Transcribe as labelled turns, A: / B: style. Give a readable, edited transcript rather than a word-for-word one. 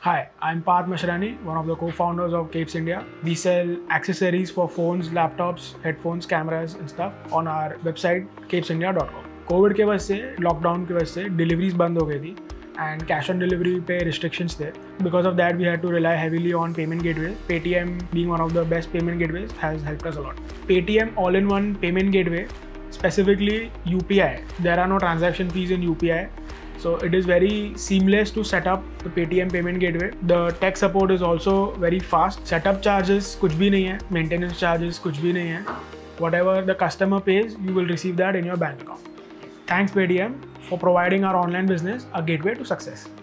A: Hi, I'm Parth Mashrani, one of the co-founders of Capes India. We sell accessories for phones, laptops, headphones, cameras and stuff on our website capesindia.com. Covid के वजह से, lockdown की वजह से deliveries बंद हो गई थी एंड कैश ऑन डिलीवरी पे रिस्ट्रिक्शंस थे. Because of that we had to rely heavily on payment gateway. Paytm being one of the best payment gateways has helped us a lot. Paytm all-in-one payment gateway, specifically UPI. There are no transaction fees in UPI. So it is very seamless to set up the Paytm payment gateway. The tech support is also very fast. Setup charges कुछ भी नहीं है, maintenance charges कुछ भी नहीं है. Whatever the customer pays, you will receive that in your bank account. Thanks Paytm for providing our online business a gateway to success.